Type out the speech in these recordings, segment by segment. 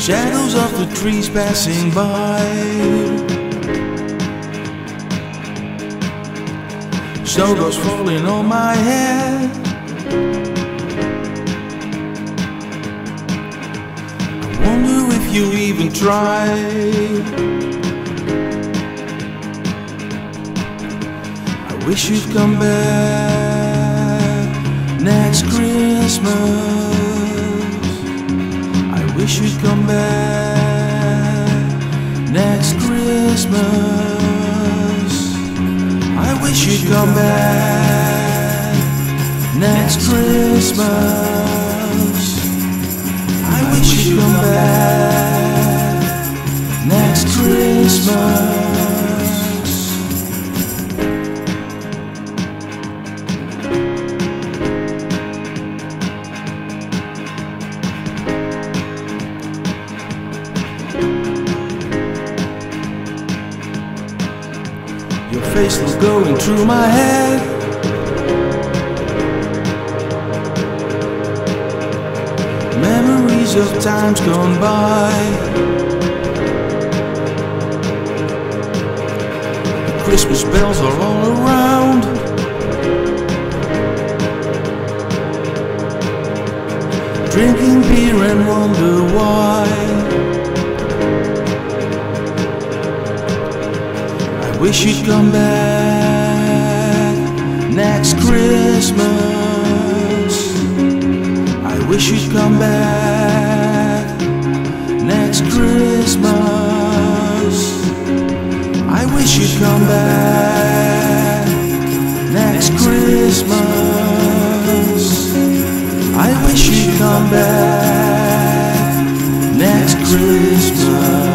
Shadows of the trees passing by, snow goes falling on my head. I wonder if you even tried. I wish you'd come back next Christmas. I wish you'd come back next Christmas. I wish you'd come back next Christmas. I wish you'd come back next Christmas. Your face was going through my head. Memories of times gone by. The Christmas bells are all around. Drinking beer and wonder why. I wish you'd come back next Christmas. I wish you'd come back next Christmas. I wish you'd come back next Christmas. I wish you'd come back next Christmas.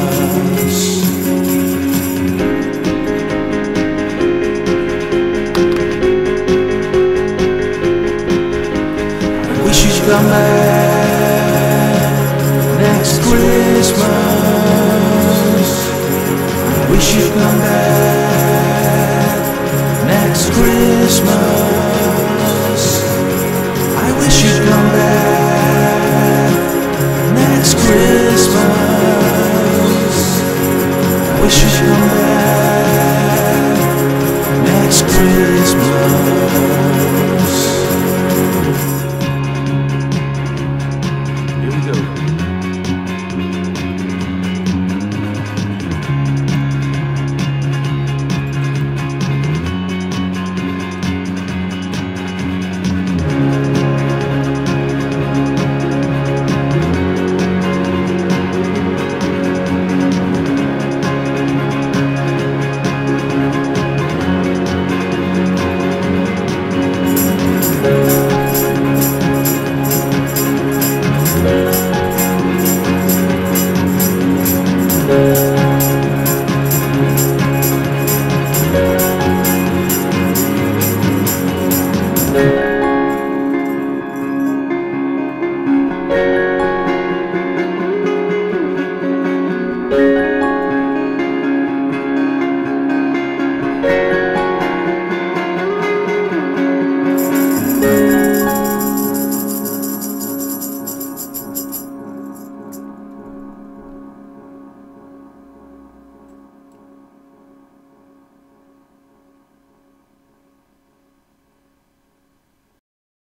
Come back next Christmas. I wish you'd come back next Christmas. I wish you'd come back